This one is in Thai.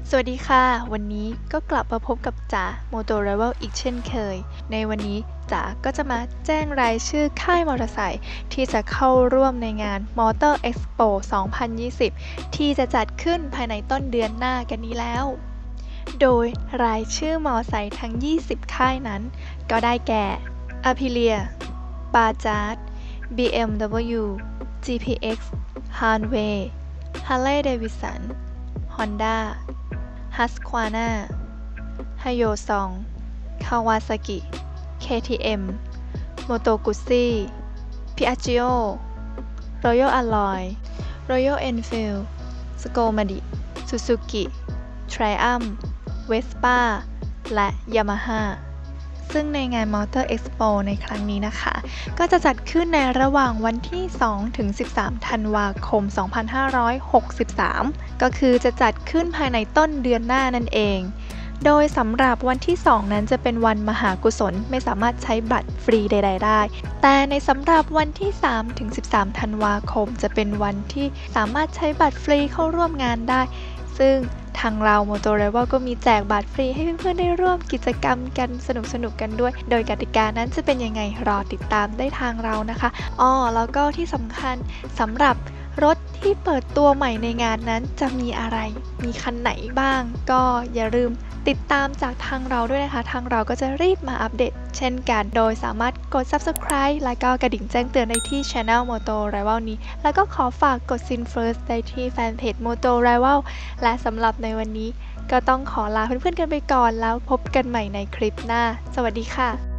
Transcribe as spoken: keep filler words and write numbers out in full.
สวัสดีค่ะวันนี้ก็กลับมาพบกับจ๋า Motor Rival อีกเช่นเคยในวันนี้จ๋าก็จะมาแจ้งรายชื่อค่ายมอเตอร์ไซค์ที่จะเข้าร่วมในงาน Motor Expo สองพันยี่สิบ ที่จะจัดขึ้นภายในต้นเดือนหน้ากันนี้แล้วโดยรายชื่อมอไซค์ทั้งยี่สิบค่ายนั้นก็ได้แก่ Aprilia Bajaj บี เอ็ม ดับเบิลยู จี พี เอ็กซ์ Hanway Harley Davidson Honda Husqvarna ไฮโยซอง คาวาซากิ เค ที เอ็ม โมโตกุซซี่ พิอาจิโอ รอยัลอลลอย รอยัลเอนฟิลด์ สโกมาดิ ซูซูกิ ไทรอัม เวสป้า และยามาฮ่าซึ่งในงาน Motor Expo ในครั้งนี้นะคะก็จะจัดขึ้นในระหว่างวันที่ สองถึงสิบสาม ธันวาคม สองพันห้าร้อยหกสิบสาม ก็คือจะจัดขึ้นภายในต้นเดือนหน้านั่นเอง โดยสำหรับวันที่ สอง นั้นจะเป็นวันมหากุศลไม่สามารถใช้บัตรฟรีใดๆได้ แต่ในสำหรับวันที่ สามถึงสิบสาม ธันวาคมจะเป็นวันที่สามารถใช้บัตรฟรีเข้าร่วมงานได้ซึ่งทางเรา Motor Rival ก็มีแจกบัตรฟรีให้เพื่อนๆได้ร่วมกิจกรรมกันสนุกๆกันด้วยโดยกติกานั้นจะเป็นยังไงรอติดตามได้ทางเรานะคะอ้อแล้วก็ที่สำคัญสำหรับรถที่เปิดตัวใหม่ในงานนั้นจะมีอะไรมีคันไหนบ้างก็อย่าลืมติดตามจากทางเราด้วยนะคะทางเราก็จะรีบมาอัปเดตเช่นกันโดยสามารถกด Subscribe และก็กระดิ่งแจ้งเตือนได้ที่ Channel Motor Rival นี้แล้วก็ขอฝากกด Sin First ได้ที่แฟนเพจ Motor Rival และสำหรับในวันนี้ก็ต้องขอลาเพื่อนๆกันไปก่อนแล้วพบกันใหม่ในคลิปหน้าสวัสดีค่ะ